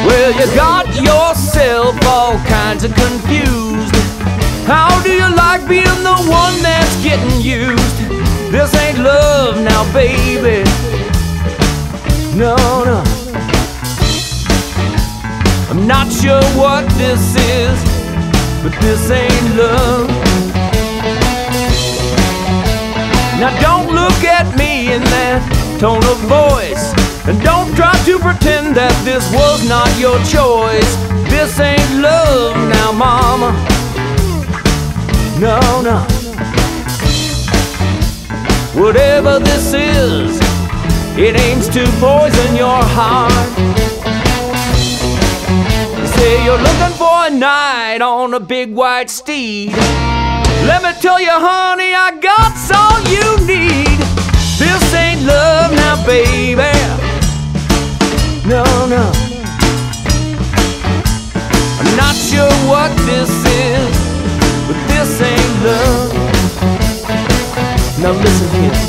Well, you got yourself all kinds of confused. How do you like being the one that's getting used? This ain't love now, baby. No, no. I'm not sure what this is, but this ain't love. Now don't look at me in that tone of voice, and don't try to pretend that this was not your choice. This ain't love now, mama. No, no. Whatever this is, it aims to poison your heart. You say you're looking for a night on a big white steed. Let me tell you, honey, I got all you need. This ain't love now, baby. No, no. I'm not sure what this is, but this ain't love. Now listen here.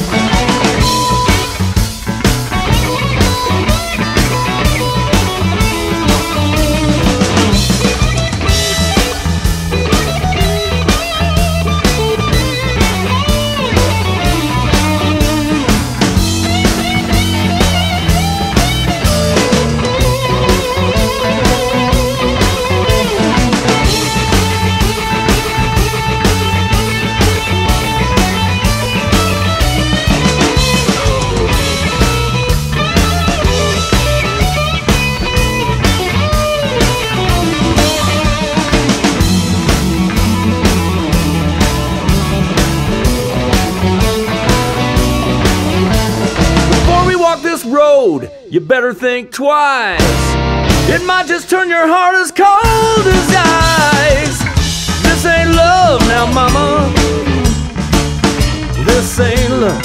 Road, you better think twice. It might just turn your heart as cold as ice. This ain't love now, mama. This ain't love.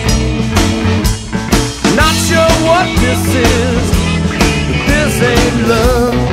Not sure what this is, but this ain't love.